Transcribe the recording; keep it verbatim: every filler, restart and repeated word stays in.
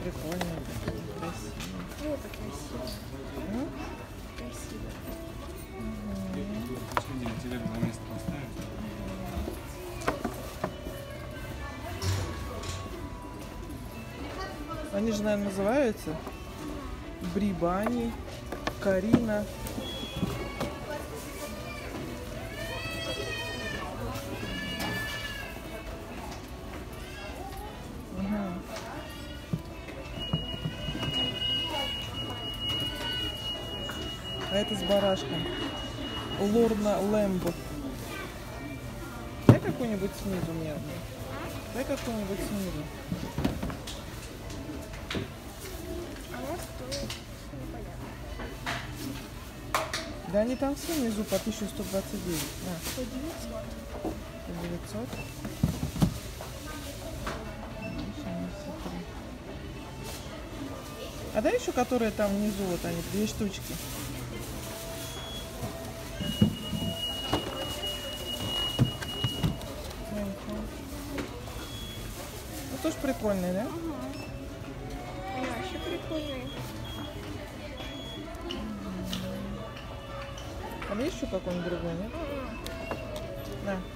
прикольные такие, красивые. Ну, это красиво. М? Красиво. Тебе на место поставим. Они же, наверное, называются Брибани, Карина. Угу. А это с барашком. Лорна Лэмбо. Дай какую-нибудь снизу мне одну. Дай какую-нибудь снизу. Она стоит непонятно. Да они там все внизу по тысяче сто двадцать девять. На, По девятьсот. по девятьсот. А дай еще, которые там внизу, вот они, две штучки. Ну тоже прикольные, да? Ага. Вообще прикольные. Там есть еще какой-нибудь другой, нет? Ага. На.